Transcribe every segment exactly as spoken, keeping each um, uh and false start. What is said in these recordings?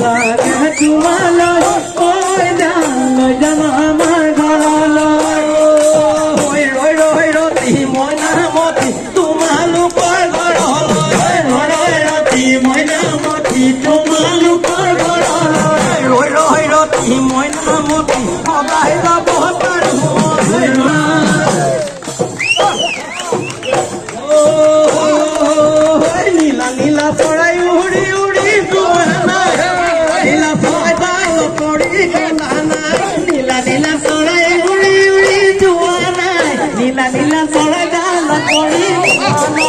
লাগে তোমালৈ কৈ যাম লৈ যাম আমাৰ ঘৰলৈ হৈ ৰৈ ৰৈ ৰতি মইনামতি তোমালোকৰ ঘৰলৈ ৰৈ ৰতি মইনামতি তোমালোকৰ ঘৰলৈ ৰৈ ৰৈ ৰতি মইনামতি সদায় যাব পাৰো নীলা নীলা চৰাই উৰি উৰি যোৱা নাই নীলা চৰাই পৰি গলা নাই নীলা নীলা চৰাই উৰি উৰি যোৱা নাই নীলা নীলা চৰাই ডাল পৰি যোৱা নাই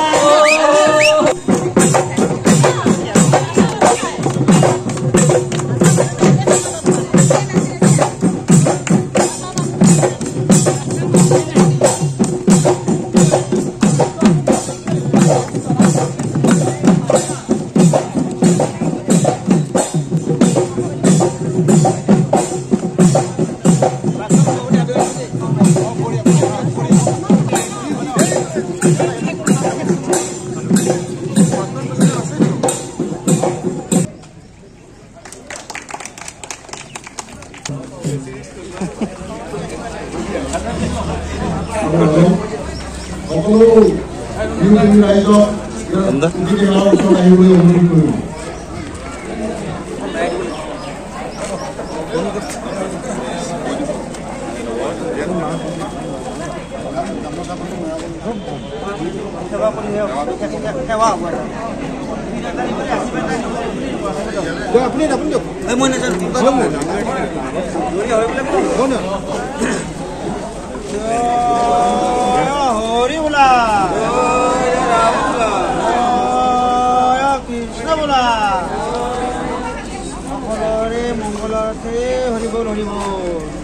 সকলো ৰাইজক আহিবলৈ অনুৰোধ কৰিম আপুনি আপুনি মই হৰি বোলা কৃষ্ণ বোলা সকলোৰে মংগলতে হৰি বল হৰি বল।